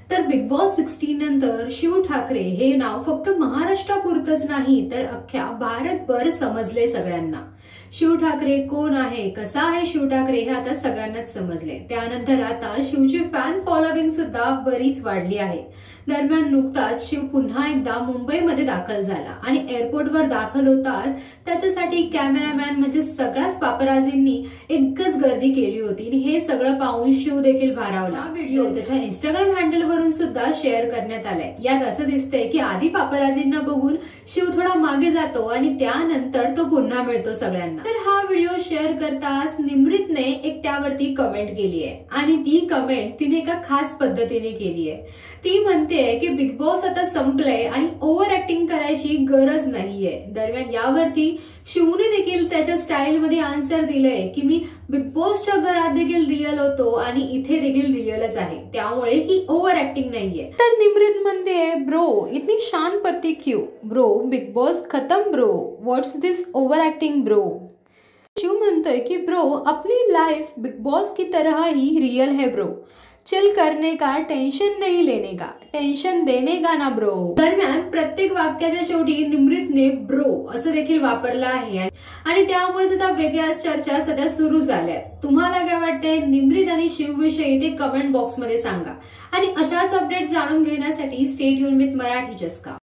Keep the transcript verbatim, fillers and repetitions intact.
तर big boss sixteen नंतर शिव ठाकरे हे नाव फक्त महाराष्ट्रापुरतच नाही तर अख्ख्या भारतभर समजले सगळ्यांना। शिव ठाकरे कोण आहे, कसा आहे शिव ठाकरे हे आता सगळ्यांनाच समजले। त्यानंतर आता शिवची फॅन फॉलोविंग सुद्धा बरीच वाढली आहे। दरम्यान नुकताच शिव पुन्हा एकदा मुंबईमध्ये दाखल झाला आणि एअरपोर्टवर दाखल होताच त्याच्यासाठी कॅमेरामॅन म्हणजे सगळ्याच पापराजींनी एकच गर्दी केली होती आणि हे सगळं पाहून शिव देखील भारावला। व्हिडिओ त्याच्या इंस्टाग्राम हँडल वरून सुद्धा शेअर करण्यात आलाय। यात असं दिसतंय की आधी पापराजींना बघून शिव थोडा मागे जातो आणि त्यानंतर तो पुन्हा मिळतो सगळ्यांना। तर हा व्हिडिओ शेअर करताच निमृतने एक त्यावरती कमेंट केली आहे आणि ती कमेंट तिने एका खास पद्धतीने केली आहे। ती म्हणते की बिग बॉस आता संपलंय आणि ओव्हर ऍक्टिंग करायची गरज नाहीये। दरम्यान यावरती शिवने देखील त्याच्या स्टाईल मध्ये आन्सर दिलंय की मी बिग बॉसच्या घरात देखील रिअल होतो आणि इथे देखील रिअलच आहे, त्यामुळे ही ओव्हर ऍक्टिंग नाहीये। तर निमृत म्हणते ब्रो इतनी शान पत्ती क्यों ब्रो, बिग बॉस खत्म bro, what's this over acting bro. Shiv म्हणतोय की ब्रो अपनी लाइफ बिग बॉस की तरह ही रियल है ब्रो, चिल करने का, टेंशन नहीं लेने का, टेंशन देने का ना ब्रो। दरम्यान प्रत्येक वाक्याच्या शेवटी निमृतने ब्रो असं देखील वापरलं आहे आणि त्यामुळे आता वेगळ्याच चर्चा सध्या सुरू झाल्या। तुम्हाला काय वाटतंय निमृत आणि शिव विषयी ते कमेंट बॉक्स मध्ये सांगा आणि अशाच अपडेट जाणून घेण्यासाठी स्टे ट्यून विथ मराठी चस्का।